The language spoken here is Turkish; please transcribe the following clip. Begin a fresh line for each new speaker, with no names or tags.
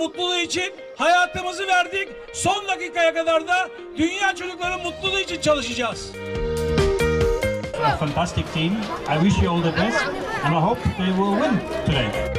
mutluluğu için hayatımızı verdik. Son dakikaya kadar da dünya çocukların mutluluğu için çalışacağız.
A fantastic team. I wish you all the best and I hope they will win today.